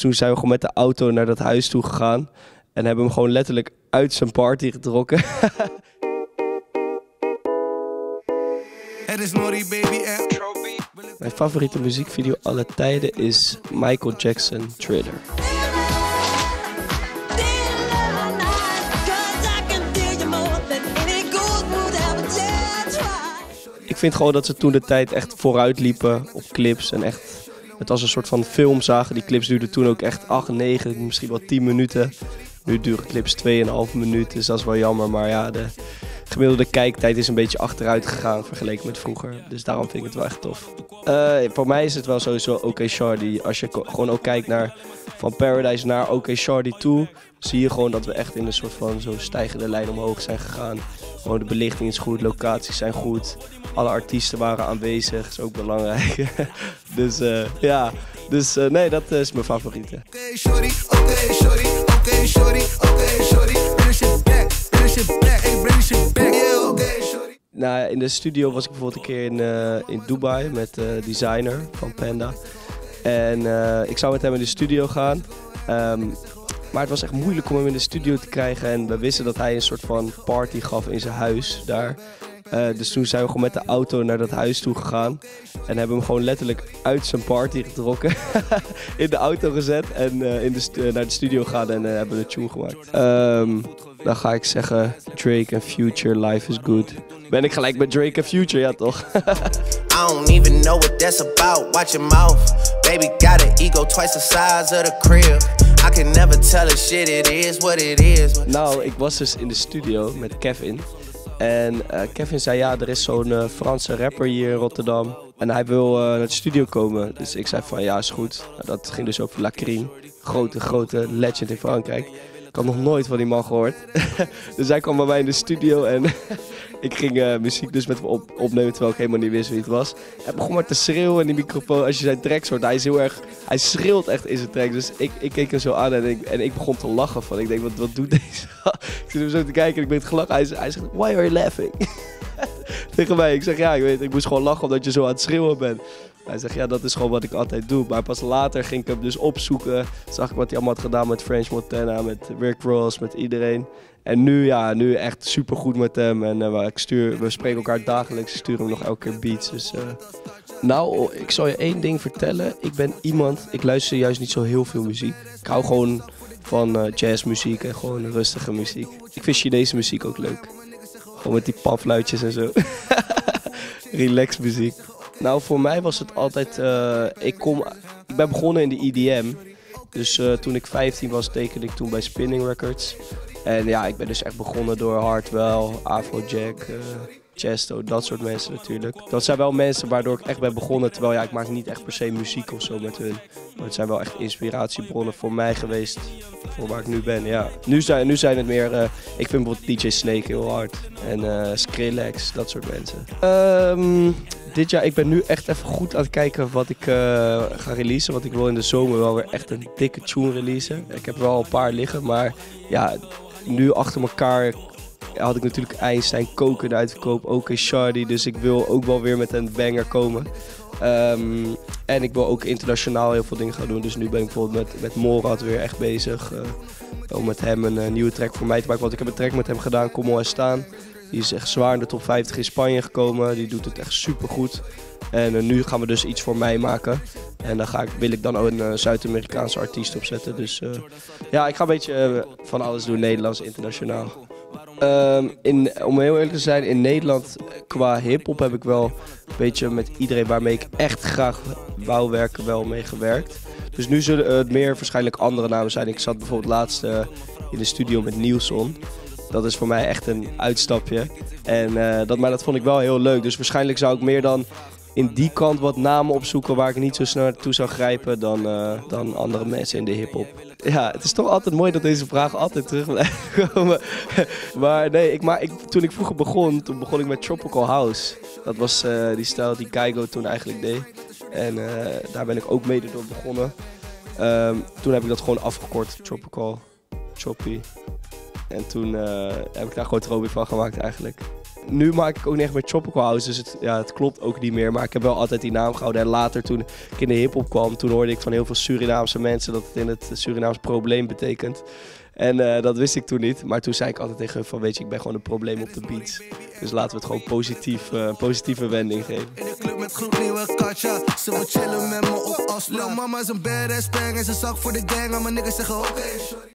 toen zijn we gewoon met de auto naar dat huis toe gegaan. En hebben hem gewoon letterlijk uit zijn party getrokken. Mijn favoriete muziekvideo aller tijden is Michael Jackson Thriller. Ik vind gewoon dat ze toen de tijd echt vooruit liepen op clips en echt het als een soort van film zagen. Die clips duurden toen ook echt 8, 9, misschien wel 10 minuten. Nu duren clips 2,5 minuten, dus dat is wel jammer. Maar ja, de gemiddelde kijktijd is een beetje achteruit gegaan vergeleken met vroeger. Dus daarom vind ik het wel echt tof. Voor mij is het wel sowieso OK Shardy. Als je gewoon ook kijkt naar van Paradise naar OK Shardy toe, zie je gewoon dat we echt in een soort van zo stijgende lijn omhoog zijn gegaan. Gewoon de belichting is goed, locaties zijn goed. Alle artiesten waren aanwezig, is ook belangrijk. Dus ja, dus nee, dat is mijn favoriete. Nou, in de studio was ik bijvoorbeeld een keer in Dubai met Designer van Panda. En ik zou met hem in de studio gaan. Maar het was echt moeilijk om hem in de studio te krijgen. En we wisten dat hij een soort van party gaf in zijn huis daar. Dus toen zijn we gewoon met de auto naar dat huis toe gegaan. En hebben hem gewoon letterlijk uit zijn party getrokken. In de auto gezet en naar de studio gegaan en hebben we een tune gemaakt. Dan ga ik zeggen Drake en Future, Life is Good. Ben ik gelijk met Drake en Future, ja toch? I don't even know what that's about. Watch your mouth. Baby got an ego twice the size of the crib. I can never tell a shit, it is what it is. Nou, ik was dus in de studio met Kevin. En Kevin zei ja, er is zo'n Franse rapper hier in Rotterdam. En hij wil naar de studio komen. Dus ik zei van ja, is goed. Nou, dat ging dus over Lacrine. Grote legend in Frankrijk. Ik had nog nooit van die man gehoord. Dus hij kwam bij mij in de studio en ik ging muziek dus met hem opnemen terwijl ik helemaal niet wist wie het was. Hij begon maar te schreeuwen in die microfoon als je zijn tracks hoort. Hij schreeuwt echt in zijn track. Dus ik keek hem zo aan en ik begon te lachen van. Ik denk, wat doet deze? Ik zit hem zo te kijken en ik ben het gelachen. Hij zegt, why are you laughing? Tegen mij. Ik zeg, ja, ik moest gewoon lachen omdat je zo aan het schreeuwen bent. Hij zegt, ja, dat is gewoon wat ik altijd doe. Maar pas later ging ik hem dus opzoeken. Zag ik wat hij allemaal had gedaan met French Montana, met Rick Ross, met iedereen. En nu echt supergoed met hem. En we spreken elkaar dagelijks. Ik stuur hem nog elke keer beats. Dus, Nou, ik zal je één ding vertellen. Ik luister juist niet zo heel veel muziek. Ik hou gewoon van jazzmuziek en gewoon rustige muziek. Ik vind Chinese muziek ook leuk. Gewoon met die papfluitjes en zo. Relax muziek. Nou, voor mij was het altijd... ik ben begonnen in de EDM. Dus toen ik 15 was, tekende ik toen bij Spinning Records. En ja, ik ben dus echt begonnen door Hardwell, Afrojack, Chesto, dat soort mensen natuurlijk. Dat zijn wel mensen waardoor ik echt ben begonnen. Terwijl ja, ik maak niet echt per se muziek of zo met hun. Maar het zijn wel echt inspiratiebronnen voor mij geweest. Voor waar ik nu ben, ja. Nu zijn het meer... ik vind bijvoorbeeld DJ Snake heel hard. En Skrillex, dat soort mensen. Dit jaar, ik ben nu echt even goed aan het kijken wat ik ga releasen. Want ik wil in de zomer wel weer echt een dikke tune releasen. Ik heb er wel een paar liggen, maar ja, nu achter elkaar had ik natuurlijk Einstein, Koken de uitverkoop, OK Shardy. Dus ik wil ook wel weer met een banger komen. En ik wil ook internationaal heel veel dingen gaan doen. Dus nu ben ik bijvoorbeeld met Morad weer echt bezig. Om met hem een nieuwe track voor mij te maken. Want ik heb een track met hem gedaan, Kom al staan. Die is echt zwaar in de top 50 in Spanje gekomen. Die doet het echt super goed. En nu gaan we dus iets voor mij maken. En dan wil ik dan ook een Zuid-Amerikaanse artiest opzetten. Dus ja, ik ga een beetje van alles doen, Nederlands, internationaal. Om heel eerlijk te zijn, in Nederland qua hiphop heb ik wel een beetje met iedereen waarmee ik echt graag wou werken wel mee gewerkt. Dus nu zullen het meer waarschijnlijk andere namen zijn. Ik zat bijvoorbeeld laatst in de studio met Nielson. Dat is voor mij echt een uitstapje. Maar dat vond ik wel heel leuk. Dus waarschijnlijk zou ik meer dan in die kant wat namen opzoeken waar ik niet zo snel naartoe zou grijpen dan andere mensen in de hiphop. Ja, het is toch altijd mooi dat deze vraag altijd terug blijft komen. Maar nee, toen ik vroeger begon ik met Tropical House. Dat was die stijl die Kygo toen eigenlijk deed. En daar ben ik ook mede door begonnen. Toen heb ik dat gewoon afgekort, Tropical, Choppy. En toen heb ik daar gewoon Tropic van gemaakt eigenlijk. nu maak ik ook niet echt meer Tropical House, dus het klopt ook niet meer. Maar ik heb wel altijd die naam gehouden. En later, toen ik in de hiphop kwam, toen hoorde ik van heel veel Surinaamse mensen dat het in het Surinaams probleem betekent. En dat wist ik toen niet. Maar toen zei ik altijd tegen hun van, weet je, ik ben gewoon een probleem op de beats. Dus laten we het gewoon positieve wending geven. In de club met gloednieuwe katja, ze wil chillen met me op afspraak. Lil mama is een badass bang en ze zak voor de gang, maar niggas zeggen oké.